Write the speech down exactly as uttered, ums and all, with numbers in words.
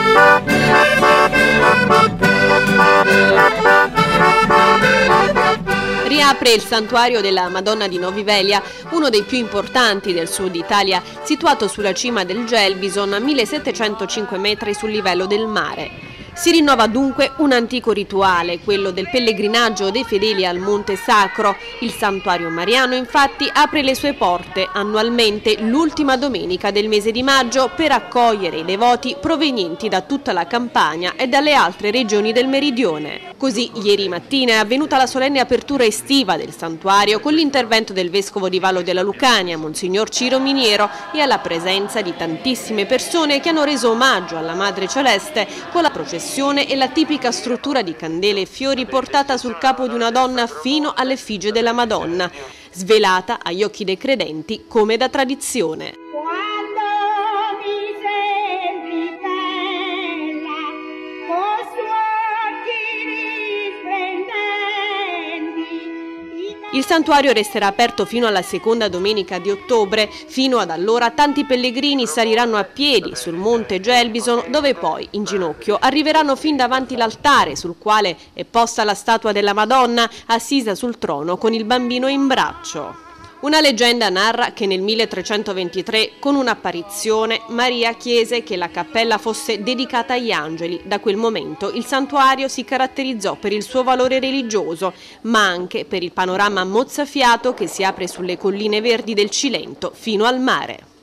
Riapre il santuario della Madonna di Novi Velia, uno dei più importanti del sud Italia, situato sulla cima del Gelbison a millesettecentocinque metri sul livello del mare. Si rinnova dunque un antico rituale, quello del pellegrinaggio dei fedeli al Monte Sacro. Il santuario mariano infatti apre le sue porte annualmente l'ultima domenica del mese di maggio per accogliere i devoti provenienti da tutta la Campania e dalle altre regioni del meridione. Così ieri mattina è avvenuta la solenne apertura estiva del santuario con l'intervento del vescovo di Vallo della Lucania, Monsignor Ciro Miniero, e alla presenza di tantissime persone che hanno reso omaggio alla Madre Celeste con la processione e la tipica struttura di candele e fiori portata sul capo di una donna fino all'effigie della Madonna, svelata agli occhi dei credenti come da tradizione. Il santuario resterà aperto fino alla seconda domenica di ottobre. Fino ad allora tanti pellegrini saliranno a piedi sul monte Gelbison, dove poi, in ginocchio, arriveranno fin davanti l'altare sul quale è posta la statua della Madonna, assisa sul trono con il bambino in braccio. Una leggenda narra che nel milletrecentoventitré, con un'apparizione, Maria chiese che la cappella fosse dedicata agli angeli. Da quel momento il santuario si caratterizzò per il suo valore religioso, ma anche per il panorama mozzafiato che si apre sulle colline verdi del Cilento fino al mare.